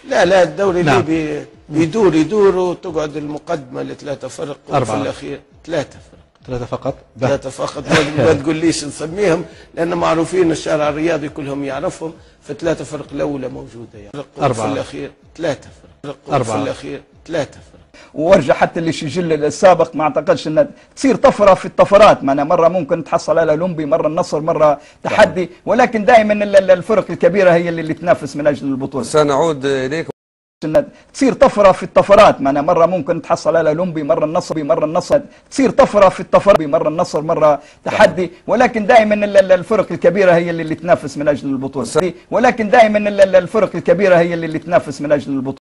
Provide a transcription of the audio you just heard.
لا الدوري الليبي يدور وتقعد المقدمه لثلاثه فرق وفي الاخير ثلاثه فقط. ما تقوليش نسميهم لان معروفين الشارع الرياضي كلهم يعرفهم، فثلاثه فرق الاولى موجوده يعني وفي الاخير ثلاثه فرق وفي الاخير ثلاثه فرق. وارجع حتى للسجل السابق ما اعتقدش ان تصير طفره في الطفرات، معنا مره ممكن تحصل على اولمبي، مره النصر، مره تحدي، ولكن دائما الفرق الكبيره هي اللي تنافس من اجل البطوله. سنعود اليكم. تصير طفره في الطفرات، معنا مره ممكن تحصل على اولمبي، مره النصر، تصير طفره في الطفرات، مره النصر، مره تحدي، ولكن دائما الفرق الكبيره هي اللي تنافس من اجل البطوله. ولكن دائما الفرق الكبيره هي اللي تنافس من اجل البطوله.